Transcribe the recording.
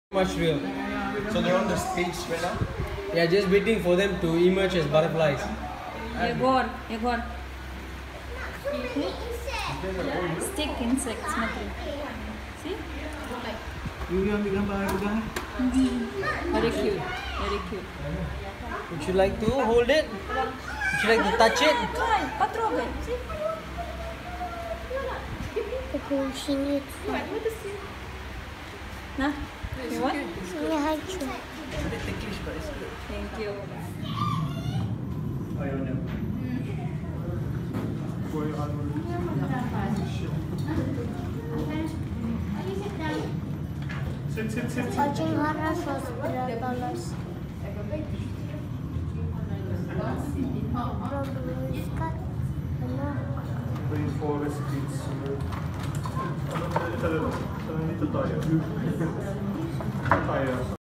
Much real. So they're on the stage right now? Yeah, just waiting for them to emerge as butterflies. Egor. Stick insects, смотри. See? Very cute. Very cute. Would you like to hold it? Would you like to touch it? Потрогай. See? На. You want? Не хочу. Thank you. Очень хорошо спряталась. Пробую искать. Rainforest beats. Это не тая.